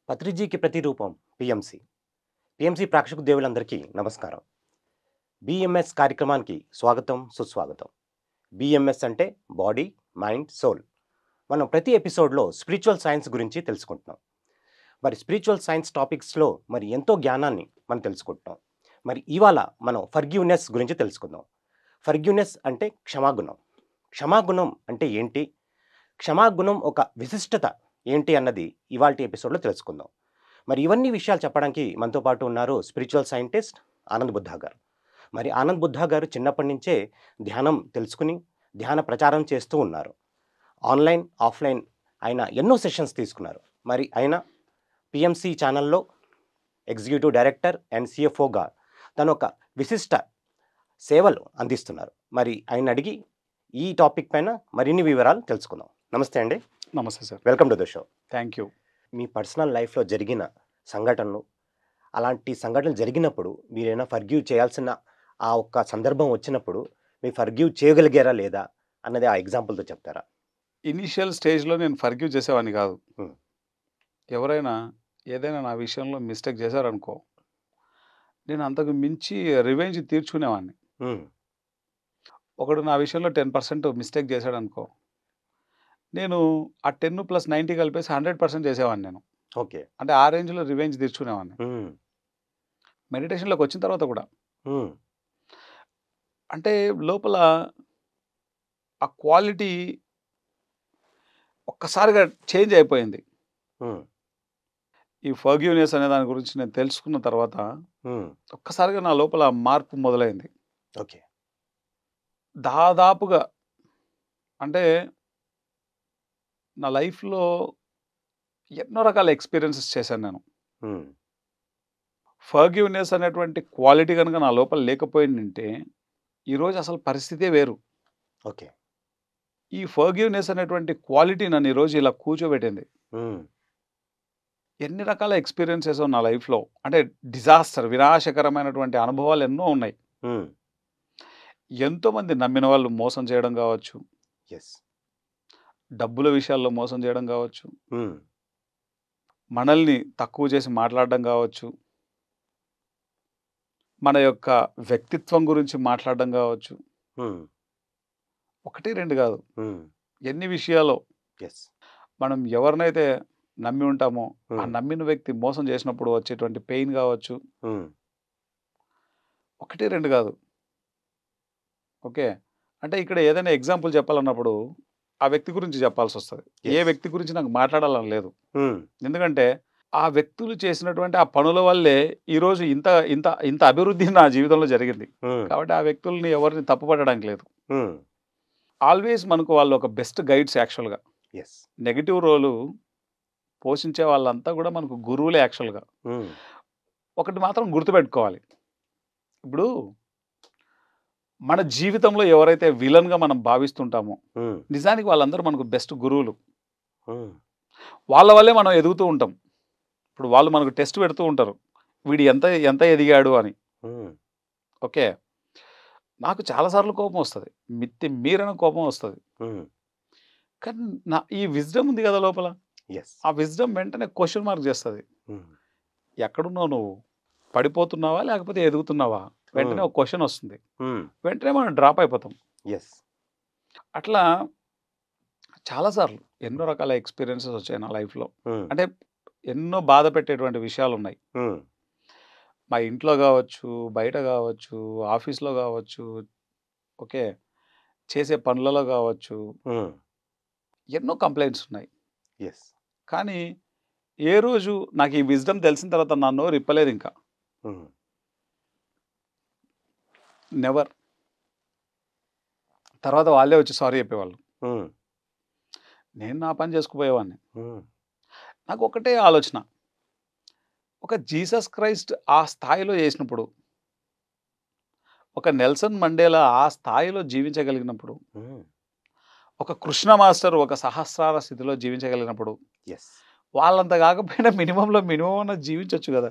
పత్రిజీకి ప్రతిరూపం PMC. PMC ప్రేక్షక దేవులందరికీ నమస్కారం. బిఎంఎస్ కార్యక్రమానికి స్వాగతం, సుస్వాగతం. బిఎంఎస్ అంటే బాడీ, మైండ్, సోల్. మనం ప్రతి ఎపిసోడ్లో స్పిరిచువల్ సైన్స్ గురించి తెలుసుకుంటున్నాం. మరి స్పిరిచువల్ సైన్స్ టాపిక్స్లో ఎంతో జ్ఞానాన్ని మనం తెలుసుకుంటున్నాం. ఇవాళ మనం ఫర్గివ్నెస్ గురించి తెలుసుకుందాం. ఫర్గివ్నెస్ అంటే క్షమాగుణం. క్షమాగుణం అంటే ఏంటి? క్షమాగుణం ఒక విశిష్టత ఏంటి అన్నది ఇవాల్టి ఎపిసోడ్లో తెలుసుకుందాం. ఇవన్నీ విషయాలు చెప్పడానికి మనతో పాటు ఉన్నారు స్పిరిచువల్ సైంటిస్ట్ ఆనంద్ బుద్ధా గారు. ఆనంద్ బుద్ధా గారు చిన్నప్పటి నుంచే ధ్యానం తెలుసుకుని ధ్యాన ప్రచారం చేస్తూ ఉన్నారు. ఆన్లైన్, ఆఫ్లైన్ ఆయన ఎన్నో సెషన్స్ తీసుకున్నారు. ఆయన పిఎంసి ఛానల్లో ఎగ్జిక్యూటివ్ డైరెక్టర్ అండ్ సిఎఫ్ఓగా తను ఒక విశిష్ట సేవలు అందిస్తున్నారు. ఆయన అడిగి ఈ టాపిక్ పైన మరిన్ని వివరాలు తెలుసుకుందాం. నమస్తే అండి. నమస్తే sir. Welcome to the show. Thank you. మీ పర్సనల్ లైఫ్లో జరిగిన సంఘటనలు, అలాంటి సంఘటనలు జరిగినప్పుడు మీరైనా ఫర్గివ్ చేయాల్సిన ఆ ఒక్క సందర్భం వచ్చినప్పుడు మీ ఫర్గివ్ చేయగలిగారా లేదా అన్నది ఆ ఎగ్జాంపుల్తో చెప్తారా? ఇనీషియల్ స్టేజ్లో నేను ఫర్గివ్ చేసేవాడిని కాదు. Hmm. ఎవరైనా ఏదైనా నా విషయంలో మిస్టేక్ చేశారనుకో, నేను అంతకు మించి రివెంజ్ తీర్చుకునేవాడిని. ఒకడు నా విషయంలో 10% మిస్టేక్ చేశాడనుకో, నేను ఆ 10 + 90 కలిపేసి 100% చేసేవాడిని నేను. ఓకే. అంటే ఆ రేంజ్లో రివెంజ్ తీర్చుకునేవాడిని. మెడిటేషన్లోకి వచ్చిన తర్వాత కూడా అంటే లోపల ఆ క్వాలిటీ ఒక్కసారిగా చేంజ్ అయిపోయింది. ఈ ఫర్గివ్నెస్ అనే దాని గురించి నేను తెలుసుకున్న తర్వాత ఒక్కసారిగా నా లోపల మార్పు మొదలైంది. ఓకే. దాదాపుగా అంటే నా లైఫ్లో ఎన్నో రకాల ఎక్స్పీరియన్సెస్ చేశాను నేను. ఫర్గివ్నెస్ అనేటువంటి క్వాలిటీ కనుక నా లోపల లేకపోయిందంటే ఈరోజు అసలు పరిస్థితే వేరు. ఓకే. ఈ ఫర్గివ్నెస్ అనేటువంటి క్వాలిటీ నన్ను ఈరోజు ఇలా కూర్చోబెట్టింది. ఎన్ని రకాల ఎక్స్పీరియన్సెస్ నా లైఫ్లో, అంటే డిజాస్టర్, వినాశకరమైనటువంటి అనుభవాలు ఎన్నో ఉన్నాయి. ఎంతోమంది నమ్మిన వాళ్ళు మోసం చేయడం కావచ్చు, డబ్బుల విషయాల్లో మోసం చేయడం కావచ్చు, మనల్ని తక్కువ చేసి మాట్లాడడం కావచ్చు, మన యొక్క వ్యక్తిత్వం గురించి మాట్లాడడం కావచ్చు. ఒకటి రెండు కాదు, ఎన్ని విషయాల్లో మనం ఎవరినైతే నమ్మి ఉంటామో ఆ నమ్మిన వ్యక్తి మోసం చేసినప్పుడు వచ్చేటువంటి పెయిన్ కావచ్చు. ఒకటి రెండు కాదు. ఓకే. అంటే ఇక్కడ ఏదైనా ఎగ్జాంపుల్ చెప్పాలన్నప్పుడు ఆ వ్యక్తి గురించి చెప్పాల్సి వస్తుంది. ఏ వ్యక్తి గురించి నాకు మాట్లాడాలని లేదు. ఎందుకంటే ఆ వ్యక్తులు చేసినటువంటి ఆ పనుల వల్లే ఈరోజు ఇంత ఇంత ఇంత అభివృద్ధి నా జీవితంలో జరిగింది. కాబట్టి ఆ వ్యక్తుల్ని ఎవరిని తప్పుపట్టడానికి లేదు. ఆల్వేస్ మనకు వాళ్ళు ఒక బెస్ట్ గైడ్స్. యాక్చువల్గా నెగిటివ్ రోలు పోషించే వాళ్ళంతా కూడా మనకు గురువులే. యాక్చువల్గా ఒకటి మాత్రం గుర్తుపెట్టుకోవాలి. ఇప్పుడు మన జీవితంలో ఎవరైతే విలన్గా మనం భావిస్తుంటామో నిజానికి వాళ్ళందరూ మనకు బెస్ట్ గురువులు. వాళ్ళ వల్లే మనం ఎదుగుతూ ఉంటాం. ఇప్పుడు వాళ్ళు మనకు టెస్ట్ పెడుతూ ఉంటారు, వీడు ఎంత ఎంత ఎదిగాడు అని. ఓకే. నాకు చాలాసార్లు కోపం వస్తుంది, మిత్తి మీరైన కోపం వస్తుంది. కానీ నా ఈ విజ్డమ్ ఉంది కదా లోపల, ఆ విజ్డమ్ వెంటనే క్వశ్చన్ మార్క్ చేస్తుంది. ఎక్కడున్నావు నువ్వు? పడిపోతున్నావా లేకపోతే ఎదుగుతున్నావా? వెంటనే ఒక క్వశ్చన్ వస్తుంది. వెంటనే మనం డ్రాప్ అయిపోతాం. అట్లా చాలాసార్లు ఎన్నో రకాల ఎక్స్పీరియన్సెస్ వచ్చాయి నా లైఫ్లో. అంటే ఎన్నో బాధ పెట్టేటువంటి విషయాలు ఉన్నాయి. మా ఇంట్లో కావచ్చు, బయట కావచ్చు, ఆఫీస్లో కావచ్చు, ఓకే, చేసే పనులలో కావచ్చు, ఎన్నో కంప్లైంట్స్ ఉన్నాయి. కానీ ఏ రోజు నాకు ఈ విజ్డమ్ తెలిసిన తర్వాత నా నోరు ఇప్పలేదు ఇంకా. నెవర్. తర్వాత వాళ్ళే వచ్చి సారీ చెప్పేవాళ్ళు. నేను నా పని చేసుకుపోయేవాడిని. నాకు ఒకటే ఆలోచన, ఒక జీసస్ క్రైస్ట్ ఆ స్థాయిలో చేసినప్పుడు, ఒక నెల్సన్ మండేలా ఆ స్థాయిలో జీవించగలిగినప్పుడు, ఒక కృష్ణ మాస్టర్ ఒక సహస్రార స్థితిలో జీవించగలిగినప్పుడు, వాళ్ళంత కాకపోయినా మినిమంలో మినిమం అన్న జీవించవచ్చు కదా.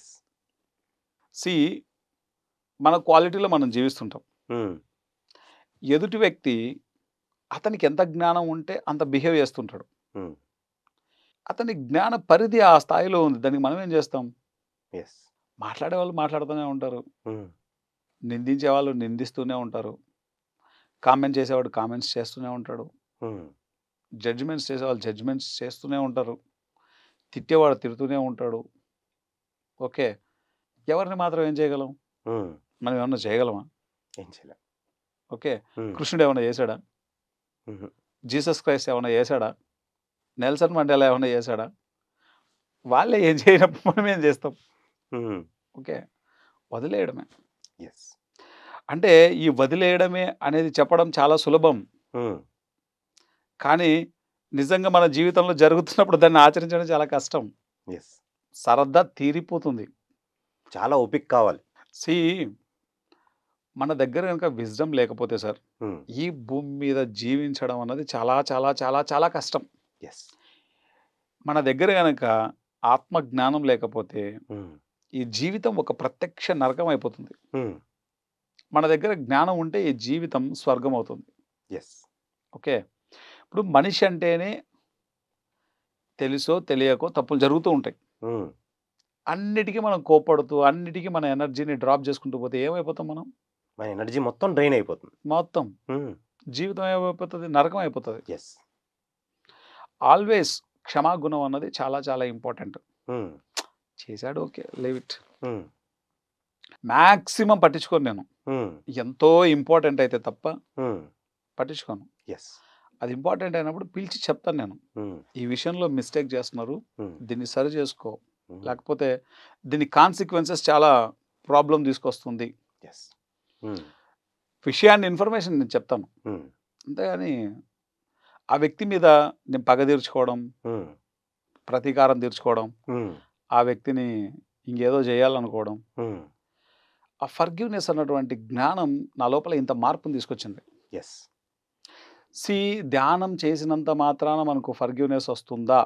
మన క్వాలిటీలో మనం జీవిస్తుంటాం. ఎదుటి వ్యక్తి అతనికి ఎంత జ్ఞానం ఉంటే అంత బిహేవ్ చేస్తుంటాడు. అతని జ్ఞాన పరిధి ఆ స్థాయిలో ఉంది. దానికి మనం ఏం చేస్తాం? యెస్. మాట్లాడే వాళ్ళు మాట్లాడుతూనే ఉంటారు. నిందించే వాళ్ళు నిందిస్తూనే ఉంటారు. కామెంట్ చేసేవాడు కామెంట్స్ చేస్తూనే ఉంటాడు. జడ్జిమెంట్స్ చేసేవాళ్ళు జడ్జిమెంట్స్ చేస్తూనే ఉంటారు. తిట్టేవాడు తిడుతూనే ఉంటాడు. ఓకే. ఎవరిని మాత్రం ఏం చేయగలం? మనం ఏమన్నా చేయగలమా? ఏం చేయలేం. ఓకే. కృష్ణుడు ఏమన్నా చేశాడా? జీసస్ క్రైస్ట్ ఏమన్నా చేశాడా? నెల్సన్ మండేలా ఏమన్నా చేశాడా? వాళ్ళే ఏం చేయనప్పుడు మనం ఏం చేస్తాం? ఓకే. వదిలేయడమే. యెస్. అంటే ఈ వదిలేయడమే అనేది చెప్పడం చాలా సులభం. కానీ నిజంగా మన జీవితంలో జరుగుతున్నప్పుడు దాన్ని ఆచరించడం చాలా కష్టం. యెస్. సరదా తీరిపోతుంది. చాలా ఓపిక కావాలి. సీ మన దగ్గర గనుక విజ్డమ్ లేకపోతే సార్, ఈ భూమి మీద జీవించడం అన్నది చాలా చాలా చాలా చాలా కష్టం. యెస్. మన దగ్గర గనక ఆత్మ జ్ఞానం లేకపోతే ఈ జీవితం ఒక ప్రత్యక్ష నరకం అయిపోతుంది. మన దగ్గర జ్ఞానం ఉంటే ఈ జీవితం స్వర్గం అవుతుంది. యెస్. ఓకే. ఇప్పుడు మనిషి అంటేనే తెలుసో తెలియకో తప్పులు జరుగుతూ ఉంటాయి. అన్నిటికీ మనం కోప్పడుతూ, అన్నిటికీ మన ఎనర్జీని డ్రాప్ చేసుకుంటూ పోతే ఏమైపోతాం మనం? మన ఎనర్జీ మొత్తం డ్రైన్ అయిపోతుంది. మొత్తం జీవితం ఏమైపోతుంది? నరకం అయిపోతుంది. యెస్. ఆల్వేస్ క్షమాగుణం అన్నది చాలా చాలా ఇంపార్టెంట్. చేశాడు ఓకే లీవ్ ఇట్. మ్యాక్సిమం పట్టించుకోను నేను. ఎంతో ఇంపార్టెంట్ అయితే తప్ప పట్టించుకోను. యెస్. అది ఇంపార్టెంట్ అయినప్పుడు పిలిచి చెప్తాను నేను. ఈ విషయంలో మిస్టేక్ చేస్తున్నారు, దీన్ని సరి చేసుకో, లేకపోతే దీని కాన్సిక్వెన్సెస్ చాలా ప్రాబ్లం తీసుకొస్తుంది. యెస్. విషయాన్ని ఇన్ఫర్మేషన్ నేను చెప్తాను. అంతేగాని ఆ వ్యక్తి మీద నేను పగ తీర్చుకోవడం, ప్రతీకారం తీర్చుకోవడం, ఆ వ్యక్తిని ఇంకేదో చేయాలనుకోవడం, ఆ ఫర్గివ్నెస్ అన్నటువంటి జ్ఞానం నా లోపల ఇంత మార్పుని తీసుకొచ్చింది. యెస్. సి ధ్యానం చేసినంత మాత్రాన మనకు ఫర్గివ్నెస్ వస్తుందా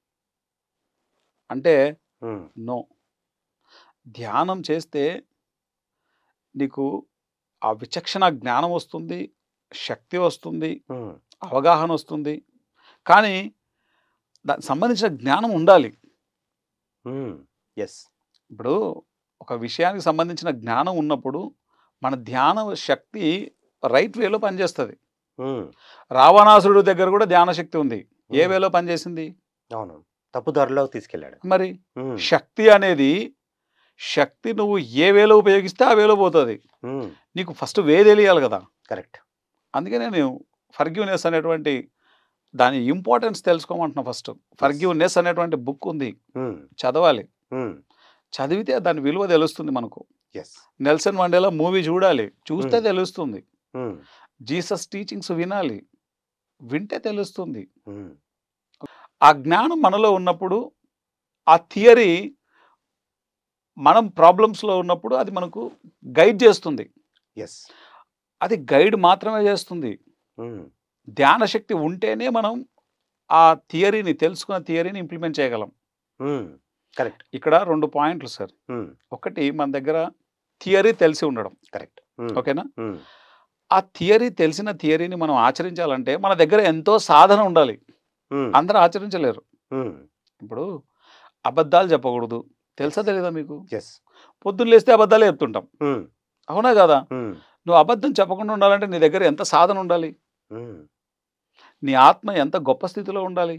అంటే నో. ధ్యానం చేస్తే నీకు ఆ విచక్షణ జ్ఞానం వస్తుంది, శక్తి వస్తుంది, అవగాహన వస్తుంది. కానీ దానికి సంబంధించిన జ్ఞానం ఉండాలి. యెస్. ఇప్పుడు ఒక విషయానికి సంబంధించిన జ్ఞానం ఉన్నప్పుడు మన ధ్యాన శక్తి రైట్ వేలో పనిచేస్తుంది. రావణాసురుడు దగ్గర కూడా ధ్యాన శక్తి ఉంది. ఏ వేలో పనిచేసింది? అవును, తప్పుదారిలో తీసుకెళ్ళాడు. మరి శక్తి అనేది శక్తి నువ్వు ఏ వేలో ఉపయోగిస్తే ఆ వేలో పోతుంది. నీకు ఫస్ట్ వే తెలియాలి కదా. కరెక్ట్. అందుకే నేను ఫర్గివ్నెస్ అనేటువంటి దాని ఇంపార్టెన్స్ తెలుసుకోమంటున్నా. ఫస్ట్ ఫర్గివ్నెస్ అనేటువంటి బుక్ ఉంది, చదవాలి. చదివితే దాని విలువ తెలుస్తుంది మనకు. నెల్సన్ మండేలా మూవీ చూడాలి, చూస్తే తెలుస్తుంది. జీసస్ టీచింగ్స్ వినాలి, వింటే తెలుస్తుంది. ఆ జ్ఞానం మనలో ఉన్నప్పుడు ఆ థియరీ మనం ప్రాబ్లమ్స్లో ఉన్నప్పుడు అది మనకు గైడ్ చేస్తుంది. అది గైడ్ మాత్రమే చేస్తుంది. ధ్యాన శక్తి ఉంటేనే మనం ఆ థియరీని తెలుసుకున్న థియరీని ఇంప్లిమెంట్ చేయగలం. కరెక్ట్. ఇక్కడ 2 పాయింట్లు సార్. ఒకటి, మన దగ్గర థియరీ తెలిసి ఉండడం. కరెక్ట్. ఓకేనా? ఆ థియరీ తెలిసిన థియరీని మనం ఆచరించాలంటే మన దగ్గర ఎంతో సాధన ఉండాలి. అందరూ ఆచరించలేరు. ఇప్పుడు అబద్ధాలు చెప్పకూడదు, తెలుసా తెలీదా మీకు? పొద్దున్న లేస్తే అబద్ధాలే చెప్తుంటాం, అవునా కదా? నువ్వు అబద్ధం చెప్పకుండా ఉండాలంటే నీ దగ్గర ఎంత సాధన ఉండాలి, నీ ఆత్మ ఎంత గొప్ప స్థితిలో ఉండాలి.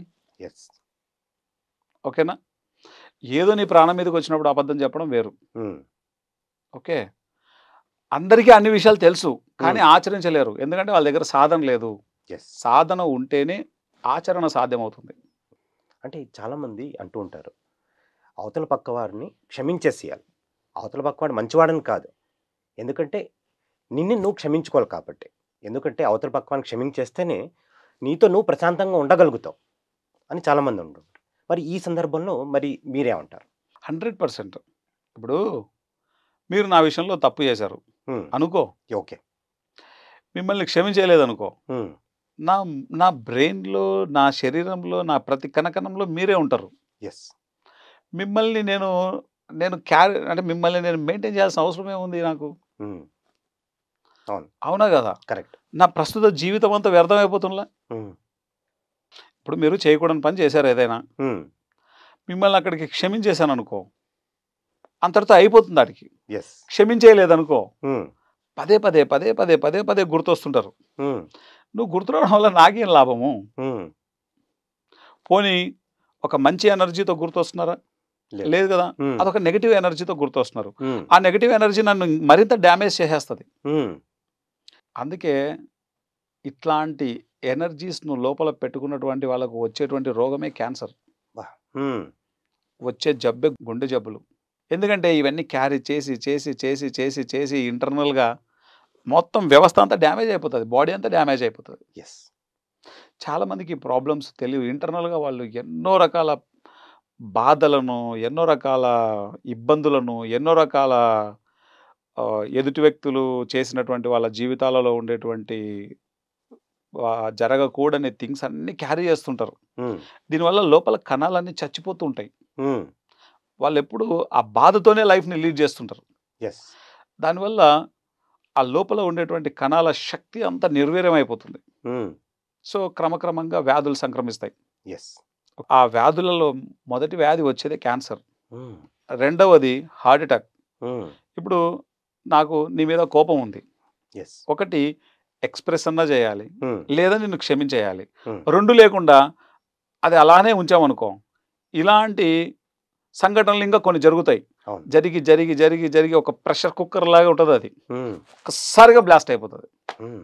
ఓకేనా? ఏదో నీ ప్రాణం మీదకి వచ్చినప్పుడు అబద్ధం చెప్పడం వేరు. ఓకే, అందరికీ అన్ని విషయాలు తెలుసు కానీ ఆచరించలేరు, ఎందుకంటే వాళ్ళ దగ్గర సాధన లేదు. సాధన ఉంటేనే ఆచరణ సాధ్యమవుతుంది. అంటే చాలామంది అంటూ ఉంటారు, అవతల పక్కవారిని క్షమించేసేయాలి. అవతల పక్కవాడు మంచివాడని కాదు, ఎందుకంటే నిన్ను నువ్వు క్షమించుకోవాలి కాబట్టి. ఎందుకంటే అవతల పక్కవాడిని క్షమించేస్తేనే నీతో నువ్వు ప్రశాంతంగా ఉండగలుగుతావు అని చాలామంది ఉంటుంటారు. మరి ఈ సందర్భంలో మరి మీరేమంటారు? 100%. ఇప్పుడు మీరు నా విషయంలో తప్పు చేశారు అనుకో, ఓకే, మిమ్మల్ని క్షమించలేదనుకో, నా బ్రెయిన్లో, నా శరీరంలో, నా ప్రతి కణకణంలో మీరే ఉంటారు. మిమ్మల్ని నేను అంటే మిమ్మల్ని నేను మెయింటైన్ చేయాల్సిన అవసరం ఏముంది నాకు? అవునా కదా? కరెక్ట్. నా ప్రస్తుత జీవితం అంతా వ్యర్థమైపోతుందా? ఇప్పుడు మీరు చేయకూడని పని చేశారు ఏదైనా, హ్మ్. మిమ్మల్ని అక్కడికి క్షమించేశాను అనుకో, అంతటితో అయిపోతుంది. ఆడికి యెస్. క్షమించేయలేదనుకో, హ్మ్. పదే పదే పదే పదే పదే పదే గుర్తొస్తుంటారు. హ్మ్. నువ్వు గుర్తురావడం వల్ల నాకేం లాభము? హ్మ్. పోనీ ఒక మంచి ఎనర్జీతో గుర్తొస్తున్నారా? లేదు. లేదు కదా. హ్మ్. అదొక నెగెటివ్ ఎనర్జీతో గుర్తొస్తున్నారు. హ్మ్. ఆ నెగెటివ్ ఎనర్జీ నన్ను మరింత డ్యామేజ్ చేసేస్తుంది. హ్మ్. అందుకే ఇట్లాంటి ఎనర్జీస్‌ను లోపల పెట్టుకున్నటువంటి వాళ్ళకు వచ్చేటువంటి రోగమే క్యాన్సర్. అబ్బా! హ్మ్. వచ్చే జబ్బే గుండె జబ్బులు. ఎందుకంటే ఇవన్నీ క్యారీ చేసి, చేసి, చేసి, చేసి, చేసి ఇంటర్నల్‌గా మొత్తం వ్యవస్థ అంతా డ్యామేజ్ అయిపోతది. బాడీ అంతా డ్యామేజ్ అయిపోతది. యెస్. చాలామందికి ఈ ప్రాబ్లమ్స్ తెలియవు. ఇంటర్నల్‌గా వాళ్ళు ఎన్నో రకాల బాధలను, ఎన్నో రకాల ఇబ్బందులను, ఎన్నో రకాల ఎదుటి వ్యక్తులు చేసినటువంటి వాళ్ళ జీవితాలలో ఉండేటువంటి జరగకూడని థింగ్స్ అన్నీ క్యారీ చేస్తుంటారు. హ్మ్. దీనివల్ల లోపల కణాలన్నీ చచ్చిపోతూ ఉంటాయి. హ్మ్. వాళ్ళెప్పుడు ఆ బాధతోనే లైఫ్‌ని లీడ్ చేస్తుంటారు. యెస్. దానివల్ల ఆ లోపల ఉండేటువంటి కణాల శక్తి అంతా నిర్వీర్యమైపోతుంది. హ్మ్. సో, క్రమక్రమంగా వ్యాధులు సంక్రమిస్తాయి. యెస్. ఆ వ్యాధులలో మొదటి వ్యాధి వచ్చేదే క్యాన్సర్. హ్మ్. రెండవది హార్ట్ అటాక్. హ్మ్. ఇప్పుడు నాకు నీ మీద కోపం ఉంది. యెస్. ఒకటి ఎక్స్‌ప్రెస్ అన్నా చేయాలి. హ్మ్. లేదా నిన్ను క్షమించేయాలి. హ్మ్. 2 లేకుండా అది అలానే ఉంచామనుకో, ఇలాంటి సంఘటనలు ఇంకా కొన్ని జరుగుతాయి. అవును. జరిగి, జరిగి, జరిగి, జరిగి ఒక ప్రెషర్ కుక్కర్ లాగా ఉంటదది. హ్మ్. ఒక్కసారిగా బ్లాస్ట్ అయిపోతది. హ్మ్.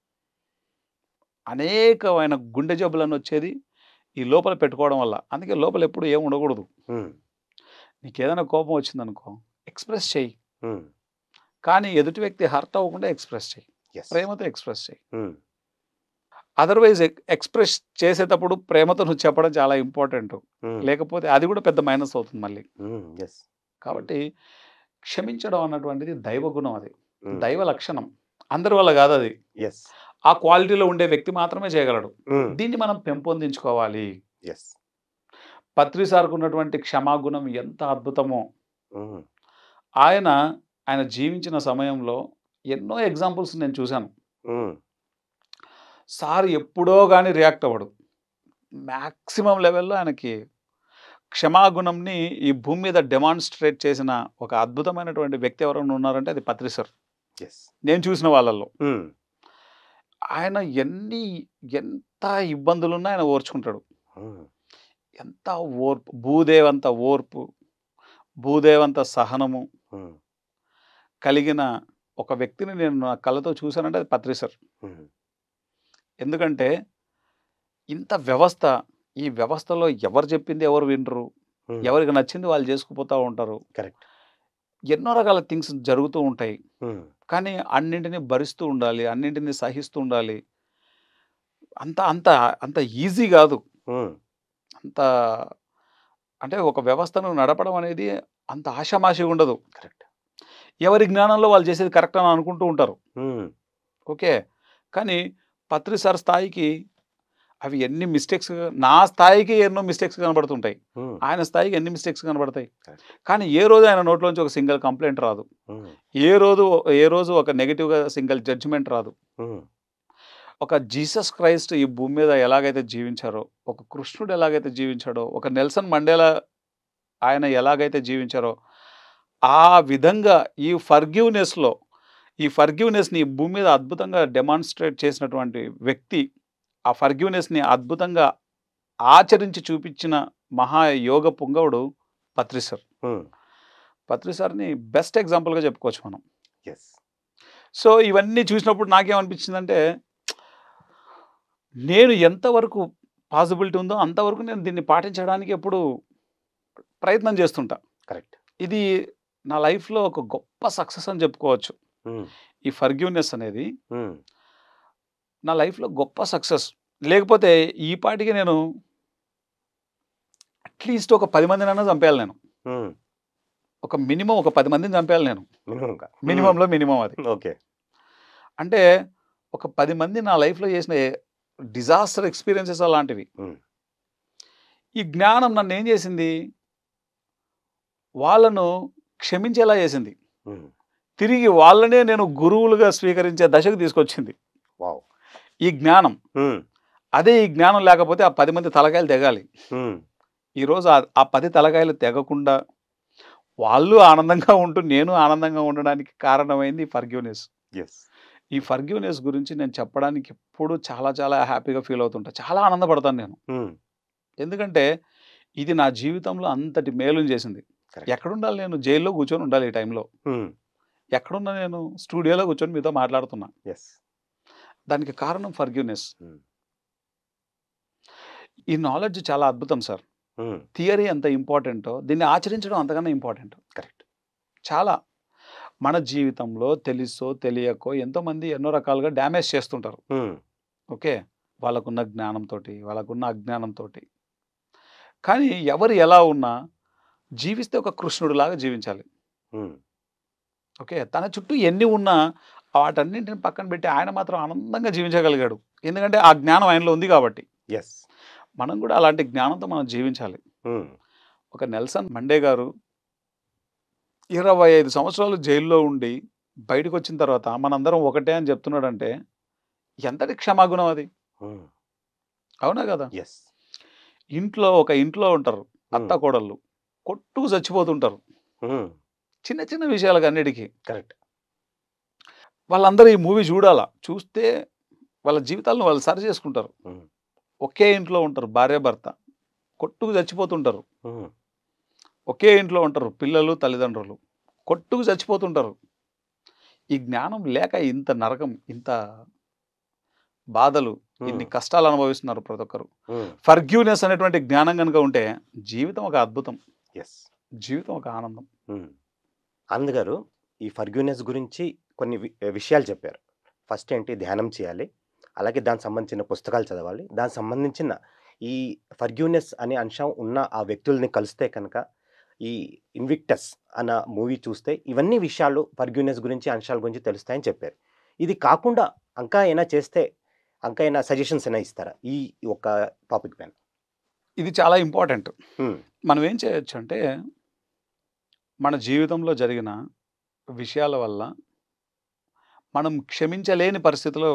అనేకమైన గుండె జబ్బులనొచ్చేది ఈ లోపల పెట్టుకోవడం వల్ల. అందుకే లోపల ఎప్పుడు ఏం ఉండకూడదు. హ్మ్. నీకేదైనా కోపం వచ్చిందనుకో, ఎక్స్‌ప్రెస్ చెయ్యి. హ్మ్. కానీ ఎదుటి వ్యక్తి హర్ట్ అవ్వకుండా ఎక్స్‌ప్రెస్ చెయ్యి. యెస్. ప్రేమతో ఎక్స్‌ప్రెస్ చెయ్యి. హ్మ్. అదర్‌వైజ్ ఎక్స్‌ప్రెస్ చేసేటప్పుడు ప్రేమతో నువ్వు చెప్పడం చాలా ఇంపార్టెంటు. హ్మ్. లేకపోతే అది కూడా పెద్ద మైనస్ అవుతుంది మళ్ళీ. హ్మ్. యెస్. కాబట్టి క్షమించడం అన్నటువంటిది దైవ గుణం అది. హ్మ్. దైవ లక్షణం. అందరి వల్ల కాదది. యెస్. ఆ క్వాలిటీలో ఉండే వ్యక్తి మాత్రమే చేయగలడు. హ్మ్. దీన్ని మనం పెంపొందించుకోవాలి. యెస్. పత్రి సార్‌కున్నటువంటి క్షమాగుణం ఎంత అద్భుతమో! హ్మ్. ఆయన, ఆయన జీవించిన సమయంలో ఎన్నో ఎగ్జాంపుల్స్ నేను చూసాను. హ్మ్. సార్ ఎప్పుడో గాని రియాక్ట్ అవ్వడు. మాక్సిమం లెవెల్‌లో ఆయనకి క్షమాగుణంని ఈ భూమి మీద డెమాన్‌స్ట్రేట్ చేసిన ఒక అద్భుతమైనటువంటి వ్యక్తి ఎవరైనా ఉన్నారంటే అది పత్రి సార్. యెస్. నేను చూసిన వాళ్ళల్లో. హ్మ్. ఆయన ఎంత ఇబ్బందులున్నా ఆయన ఓర్చుకుంటాడు. హ్మ్. ఎంత ఓర్పు, భూదేవంత ఓర్పు, భూదేవంత సహనము హ్మ్. కలిగిన ఒక వ్యక్తిని నేను నా కళ్ళతో చూసానంటే అది పత్రి సార్. హ్మ్. ఎందుకంటే ఇంత వ్యవస్థ, ఈ వ్యవస్థలో ఎవరు చెప్పింది ఎవరు వినరు. హ్మ్. ఎవరికి నచ్చింది వాళ్ళు చేసుకుపోతా ఉంటారు. కరెక్ట్. ఎన్నో రకాల థింగ్స్ జరుగుతూ ఉంటాయి. హ్మ్. కానీ అన్నింటిని భరిస్తూ ఉండాలి. అన్నింటిని సహిస్తూ ఉండాలి. అంత అంత అంత ఈజీ గాదు. హ్మ్. అంత అంటే ఒక వ్యవస్థను నడపడం అనేది అంత ఆషామాషీగా ఉండదు. కరెక్ట్. ఎవరి జ్ఞానంలో వాళ్ళు చేసేది కరెక్ట్ అని అనుకుంటూ ఉంటారు. హ్మ్. ఓకే. కానీ పత్రి సార్ స్థాయికి అవి ఎన్ని మిస్టేక్స్, నా స్థాయికి ఎన్నో మిస్టేక్స్ కనబడుతుంటాయి. హ్మ్. ఆయన స్థాయికి ఎన్ని మిస్టేక్స్ కనబడతాయి. కరెక్ట్. కానీ ఏ రోజు ఆయన నోట్లోంచి ఒక సింగిల్ కంప్లెయింట్ రాదు. హ్మ్. ఏ రోజు ఒక నెగెటివ్‌గా సింగిల్ జడ్జ్‌మెంట్ రాదు. హ్మ్. ఒక జీసస్ క్రైస్ట్ ఈ భూమి మీద ఎలాగైతే జీవించారో, ఒక కృష్ణుడు ఎలాగైతే జీవించాడో, ఒక నెల్సన్ మండేలా ఆయన ఎలాగైతే జీవించారో, ఆ విధంగా ఈ ఫర్‌గివ్‌నెస్‌ని ఈ భూమి మీద అద్భుతంగా డెమాన్‌స్ట్రేట్ చేసినటువంటి వ్యక్తి, ఆ ఫర్‌గివ్‌నెస్‌ని అద్భుతంగా ఆచరించి చూపించిన మహాయోగ పుంగవుడు పత్రి సార్. హ్మ్. పత్రి సార్‌ని బెస్ట్ ఎగ్జాంపుల్‌గా చెప్పుకోవచ్చు మనం. యెస్. సో, ఇవన్నీ చూసినప్పుడు నాకేమనిపించిందంటే, నేను ఎంతవరకు పాజిబిలిటీ ఉందో అంతవరకు నేను దీన్ని పాటించడానికి ఎప్పుడు ప్రయత్నం చేస్తుంటా. కరెక్ట్. ఇది నా లైఫ్‌లో ఒక గొప్ప సక్సెస్ అని చెప్పుకోవచ్చు. హ్మ్. ఈ ఫర్‌గివ్‌నెస్ అనేది హ్మ్. నా లైఫ్‌లో గొప్ప సక్సెస్. లేకపోతే ఈ పాటికి నేను అట్‌లీస్ట్ ఒక 10 మందినన్నా చంపేయాలి నేను. హ్మ్. ఒక మినిమమ్ ఒక 10 మందిని చంపేయాలి నేను. మినిమమ్‌గా. హ్మ్. మినిమమ్‌లో మినిమమ్ అది. ఓకే. అంటే ఒక 10 మంది నా లైఫ్‌లో చేసిన డిజాస్టర్ ఎక్స్‌పీరియన్సెస్ అలాంటివి. హ్మ్. ఈ జ్ఞానం నన్నేం చేసింది, వాళ్ళను క్షమించేలా చేసింది. హ్మ్. తిరిగి వాళ్ళనే నేను గురువులుగా స్వీకరించే దశకు తీసుకొచ్చింది వావ్! ఈ జ్ఞానం. హ్మ్. అదే ఈ జ్ఞానం లేకపోతే ఆ 10 మంది తలకాయలు తెగాలి. ఈరోజు ఆ 10 తలకాయలు తెగకుండా వాళ్ళు ఆనందంగా ఉంటూ నేను ఆనందంగా ఉండడానికి కారణమైంది ఈ ఫర్గివ్‌నెస్. ఎస్. ఈ ఫర్గివ్‌నెస్ గురించి నేను చెప్పడానికి ఎప్పుడు చాలా చాలా హ్యాపీగా ఫీల్ అవుతుంటా. చాలా ఆనందపడతాను నేను. ఎందుకంటే ఇది నా జీవితంలో అంతటి మేలుని చేసింది. కరెక్ట్. ఎక్కడుండాలి నేను? జైల్లో కూర్చొని ఉండాలి ఈ టైంలో. ఎక్కడున్నా నేను స్టూడియోలో కూర్చొని మీతో మాట్లాడుతున్నా. ఎస్. దానికి కారణం ఫర్గివ్‌నెస్. ఈ నాలెడ్జ్ చాలా అద్భుతం సార్. థియరీ ఎంత ఇంపార్టెంటో దీన్ని ఆచరించడం అంతకన్నా ఇంపార్టెంట్. కరెక్ట్. చాలా మన జీవితంలో తెలుసో తెలియకో ఎంతోమంది ఎన్నో రకాలుగా డ్యామేజ్ చేస్తుంటారు. ఓకే, వాళ్ళకున్న జ్ఞానంతోటి, వాళ్ళకున్న అజ్ఞానంతోటి. కానీ ఎవరు ఎలా ఉన్నా జీవిస్తే ఒక కృష్ణుడిలాగా జీవించాలి. ఓకే, తన చుట్టూ ఎన్ని ఉన్నా వాటన్నింటిని పక్కన పెట్టి ఆయన మాత్రం ఆనందంగా జీవించగలిగాడు. ఎందుకంటే ఆ జ్ఞానం ఆయనలో ఉంది కాబట్టి. ఎస్. మనం కూడా అలాంటి జ్ఞానంతో మనం జీవించాలి. ఒక నెల్సన్ మండే గారు 25 సంవత్సరాలు జైల్లో ఉండి బయటకు వచ్చిన తర్వాత మనందరం ఒకటే అని చెప్తున్నాడంటే ఎంతటి క్షమాగుణం అది. అవునా కదా? ఎస్. ఒక ఇంట్లో ఉంటారు అత్త కోడళ్ళు, కొట్టుకు చచ్చిపోతుంటారు చిన్న చిన్న విషయాలకు అన్నిటికీ. కరెక్ట్. వాళ్ళందరూ ఈ మూవీ చూడాలా, చూస్తే వాళ్ళ జీవితాలను వాళ్ళు సరి చేసుకుంటారు. ఒకే ఇంట్లో ఉంటారు భార్య భర్త, కొట్టుకు చచ్చిపోతుంటారు. ఒకే ఇంట్లో ఉంటారు పిల్లలు తల్లిదండ్రులు, కొట్టుకు చచ్చిపోతుంటారు. ఈ జ్ఞానం లేక ఇంత నరకం, ఇంత బాధలు, ఇన్ని కష్టాలు అనుభవిస్తున్నారు ప్రతి ఒక్కరు. ఫర్గివ్‌నెస్ అనేటువంటి జ్ఞానం కనుక ఉంటే జీవితం ఒక అద్భుతం. ఎస్. జీవితం ఒక ఆనందం. ఆనంద్ గారు, ఈ ఫర్గివ్‌నెస్ గురించి కొన్ని విషయాలు చెప్పారు. ఫస్ట్ ఏంటి, ధ్యానం చేయాలి, అలాగే దానికి సంబంధించిన పుస్తకాలు చదవాలి, దానికి సంబంధించిన ఈ ఫర్గివ్‌నెస్ అనే అంశం ఉన్న ఆ వ్యక్తుల్ని కలిస్తే కనుక ఈ ఇన్విక్టస్ అన్న మూవీ చూస్తే ఇవన్నీ విషయాలు ఫర్గివ్‌నెస్ గురించి అంశాల గురించి తెలుస్తాయని చెప్పారు. ఇది కాకుండా ఇంకా అయినా చేస్తే ఇంకా అయినా సజెషన్స్ అయినా ఇస్తారా ఈ ఒక టాపిక్ పైన? ఇది చాలా ఇంపార్టెంట్. మనం ఏం చేయొచ్చు అంటే మన జీవితంలో జరిగిన విషయాల వల్ల మనం క్షమించలేని పరిస్థితిలో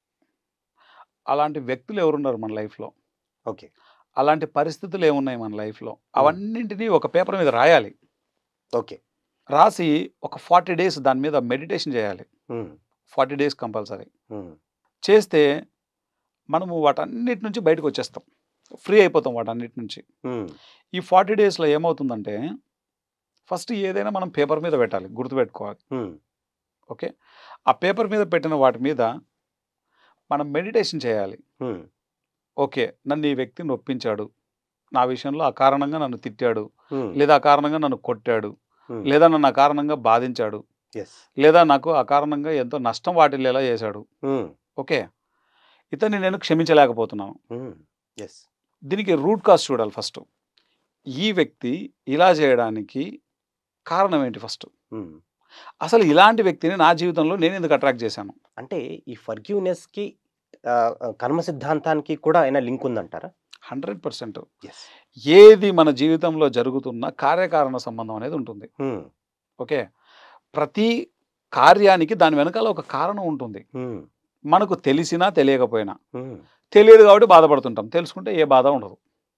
అలాంటి వ్యక్తులు ఎవరున్నారు మన లైఫ్లో, ఓకే, అలాంటి పరిస్థితులు ఏమున్నాయి మన లైఫ్లో, అవన్నింటినీ ఒక పేపర్ మీద రాయాలి. ఓకే. రాసి ఒక 40 days దాని మీద మెడిటేషన్ చేయాలి. 40 days కంపల్సరీ చేస్తే మనము వాటన్నిటి నుంచి బయటకు వచ్చేస్తాం, ఫ్రీ అయిపోతాం వాటన్నిటి నుంచి. ఈ 40 daysలో ఏమవుతుందంటే ఫస్ట్ ఏదైనా మనం పేపర్ మీద పెట్టాలి, గుర్తుపెట్టుకోవాలి. ఓకే, ఆ పేపర్ మీద పెట్టిన వాటి మీద మనం మెడిటేషన్ చేయాలి. ఓకే, నన్ను ఈ వ్యక్తి నొప్పించాడు, నా విషయంలో అకారణంగా నన్ను తిట్టాడు, లేదా అకారణంగా నన్ను కొట్టాడు, లేదా నన్ను అకారణంగా బాధించాడు, లేదా నాకు అకారణంగా ఎంతో నష్టం వాటిల్లేలా చేశాడు. ఓకే, ఇతన్ని నేను క్షమించలేకపోతున్నాను. దీనికి రూట్ కాజ్ చూడాలి ఫస్ట్. ఈ వ్యక్తి ఇలా చేయడానికి కారణం ఏంటి ఫస్ట్? అసలు ఇలాంటి వ్యక్తిని నా జీవితంలో నేను ఎందుకు అట్రాక్ట్ చేశాను? అంటే ఈ ఫర్గివ్‌నెస్‌కి కర్మ సిద్ధాంతానికి కూడా అయినా లింక్ ఉందంటారా? 100%. ఏది మన జీవితంలో జరుగుతున్న కార్యకారణ సంబంధం అనేది ఉంటుంది. ఓకే, ప్రతి కార్యానికి దాని వెనకాల ఒక కారణం ఉంటుంది. మనకు తెలిసినా తెలియకపోయినా. తెలియదు కాబట్టి బాధపడుతుంటాం, తెలుసుకుంటే ఏ బాధ ఉండదు.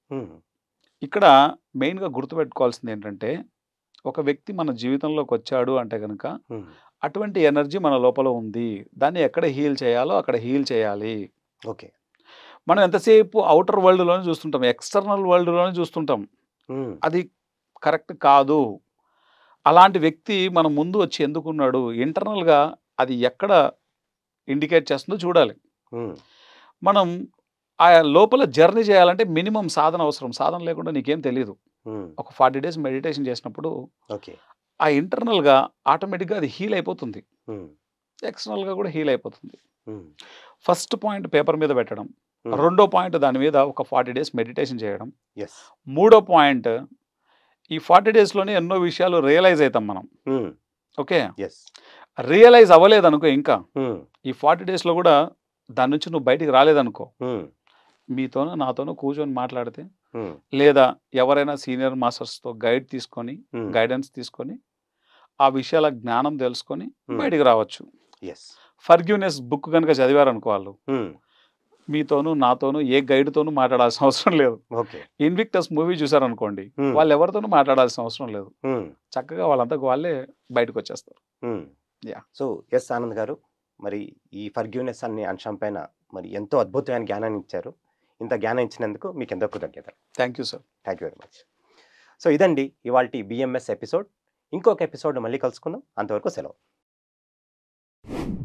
ఇక్కడ మెయిన్గా గుర్తుపెట్టుకోవాల్సింది ఏంటంటే ఒక వ్యక్తి మన జీవితంలోకి వచ్చాడు అంటే కనుక అటువంటి ఎనర్జీ మన లోపల ఉంది, దాన్ని ఎక్కడ హీల్ చేయాలో అక్కడ హీల్ చేయాలి. ఓకే, మనం ఎంతసేపు అవుటర్ వరల్డ్లోనే చూస్తుంటాం, ఎక్స్టర్నల్ వరల్డ్లోనే చూస్తుంటాం. అది కరెక్ట్ కాదు. అలాంటి వ్యక్తి మన ముందు వచ్చి ఎందుకున్నాడు, ఇంటర్నల్గా అది ఎక్కడ ఇండికేట్ చేస్తుందో చూడాలి. మనం ఆ లోపల జర్నీ చేయాలంటే మినిమం సాధన అవసరం. సాధన లేకుండా నీకేం తెలియదు. ఒక 40 days మెడిటేషన్ చేసినప్పుడు ఆ ఇంటర్నల్గా ఆటోమేటిక్గా అది హీల్ అయిపోతుంది, ఎక్స్టర్నల్గా కూడా హీల్ అయిపోతుంది. ఫస్ట్ పాయింట్ పేపర్ మీద పెట్టడం, రెండో పాయింట్ దాని మీద ఒక 40 days మెడిటేషన్ చేయడం, మూడో పాయింట్ ఈ 40 daysలోనే ఎన్నో విషయాలు రియలైజ్ అవుతాం మనం. ఓకే, రియలైజ్ అవ్వలేదనుకో, ఇంకా ఈ 40 daysలో కూడా దాని నుంచి నువ్వు బయటికి రాలేదనుకో, మీతోనో నాతోనో కూర్చొని మాట్లాడితే లేదా ఎవరైనా సీనియర్ మాస్టర్స్తో గైడెన్స్ తీసుకొని ఆ విషయాల జ్ఞానం తెలుసుకొని బయటికి రావచ్చు. ఫర్గివ్‌నెస్ బుక్ కనుక చదివారనుకో వాళ్ళు, మీతోనూ నాతోనూ ఏ గైడ్‌తోనూ మాట్లాడాల్సిన అవసరం లేదు. ఓకే. 'ఇన్విక్టస్' మూవీ చూసారనుకోండి, హ్మ్. వాళ్ళు ఎవరితోనూ మాట్లాడాల్సిన అవసరం లేదు. హ్మ్. చక్కగా వాళ్ళంతకు వాళ్ళే బయటకొచ్చేస్తారు. హ్మ్. యాహ్! సో, ఎస్ ఆనంద్ గారు, మరి ఈ ఫర్‌గివ్‌నెస్ అనే అంశం పైన మరి ఎంతో అద్భుతమైన జ్ఞానాన్ని ఇచ్చారు. ఇంత జ్ఞానం ఇచ్చినందుకు మీకెంతో కృతజ్ఞతలు. Thank you sir. Thank you very much. So, ఇదండి ఇవాల్టి బీఎంఎస్ ఎపిసోడ్. ఇంకొక ఎపిసోడ్ మళ్ళీ కలుసుకుందాం. అంతవరకు సెలవు.